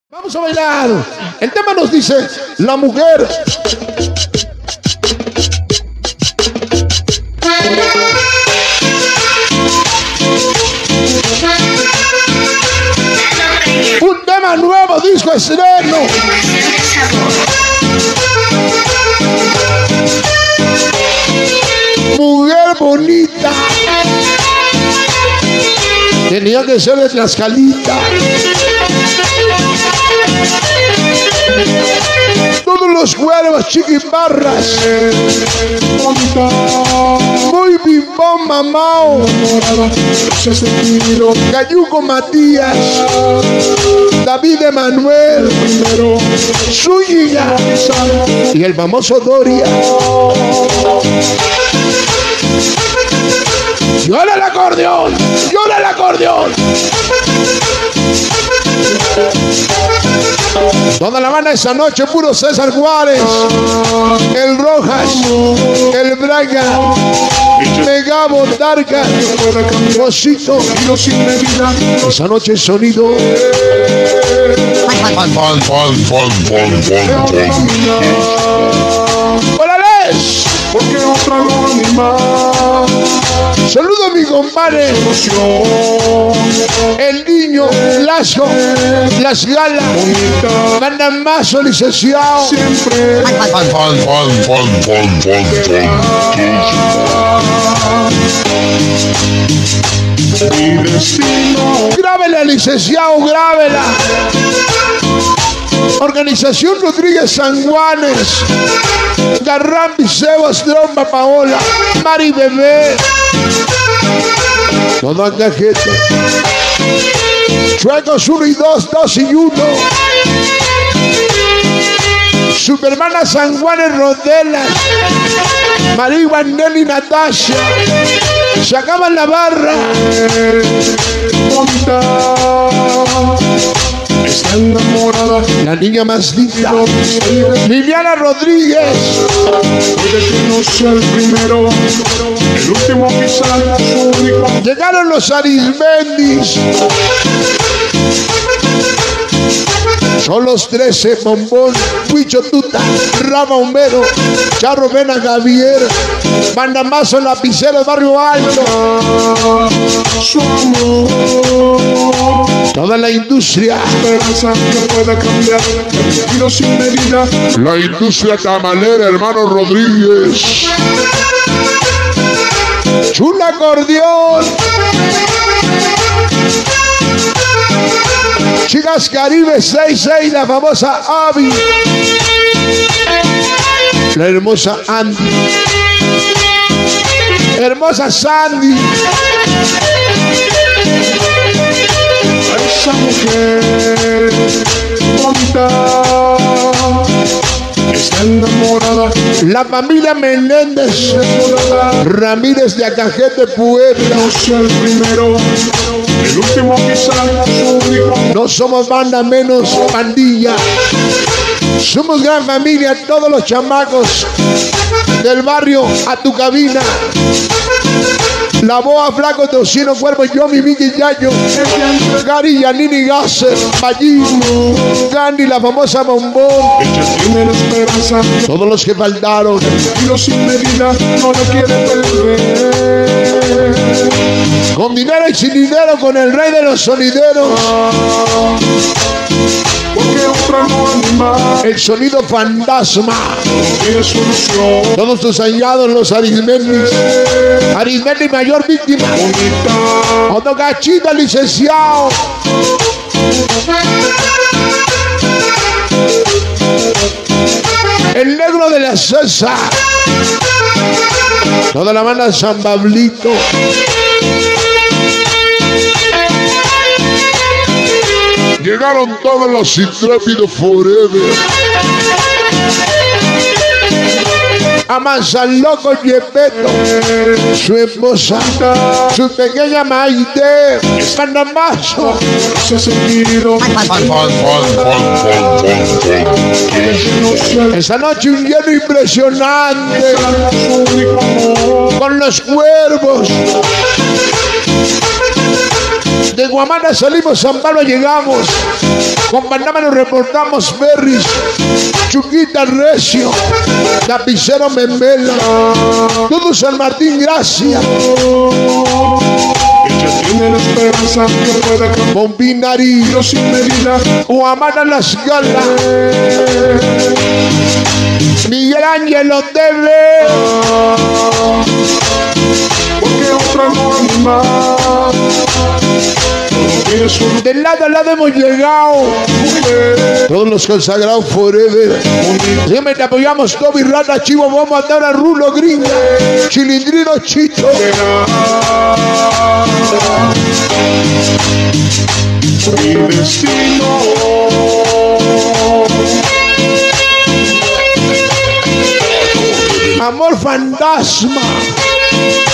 Vamos a bailar. El tema nos dice la mujer. Un tema nuevo, disco estreno. Mujer bonita. Tenía que ser de Tlaxcalita. Todos los cuervos chiquiparras. Muy bimbón mamao. Cayuco Matías. David Emanuel. Zúñiga. Y el famoso Doria. ¡Llora el acordeón! ¡Llora el acordeón! Toda la banda esa noche, puro César Juárez, el Rojas, el Braga, Megabo, Darga, Rosito, esa noche sonido. ¡Órales! Porque otra no anima. Saludo a mi compadre, el niño, Lazo, Las Galas, Mandamazo, licenciado. Siempre. Mi destino. Grábela, licenciado, grábela. Organización Rodríguez San Juanes, Garrambi, Sebas, Tromba, Paola, Mari Bebé, toda cajeta. Chuecos 1 y 2, 2 y 1. Supermana San Juanes Rodelas, María Nelly, Natasha. Se acaban la barra. Está enamorada. La niña más linda, Liliana Rodríguez. Puede que no sea el primero, el último quizás su único. Llegaron los Arisbendis. Son los 13, Bombón, Huicho Tuta, Rama Homero, Charro Vena Javier, Mandamazo, Lapicero, Barrio Alto. Su amor. Toda la industria. Esperanza que pueda cambiar, pero sin medida. La industria tamalera, hermano Rodríguez. Chula acordeón. Chicas Caribe 66, la famosa Abby. La hermosa Andy. Hermosa Sandy. Esa mujer bonita está enamorada. La familia Menéndez Ramírez de Acajete, Puebla. No sea el primero, el último quizás su único. No somos banda menos pandilla. Somos gran familia, todos los chamacos del barrio a tu cabina. La Boa, Flaco, Tocino, Cuervo, yo, mi Vicky, Yayo, Gary, Yanini, Gasser, Ballín, Gandhi, la famosa Bombón. Ella tiene la esperanza. Todos los que faltaron. Y los sin medida no la quiere perder. Con dinero y sin dinero, con el rey de los sonideros. Porque otra no anima. El sonido fantasma. No tiene solución. Todos tus hallados, los Arismendis. Arismendi, mayor víctima. Bonita. Otro Cachita, licenciado. El negro de la César. Toda la banda San Pablito. Llegaron todos los intrépidos forever. Amansan Loco, Yepeto, su esposa, su pequeña Maite, Mandamazo. Se ha sentido. Esa noche un lleno impresionante Su único amor. con los cuervos De Guamana salimos, San Pablo llegamos. Con Panamá nos reportamos Berris, Chuquita Recio, Tapicero Memela, todo San Martín, gracias. Ella tiene la esperanza que pueda cambiar. Bombinari, Sin medida. Guamana Las Galas, Miguel Ángel Oteve, Porque otra no anima. de lado a lado hemos llegado. Todos los consagrados forever. Siempre te apoyamos, Toby, Rata, Chivo, vamos a matar a Rulo, Gringa, Chilindrino, Chito. Mi destino. Amor fantasma.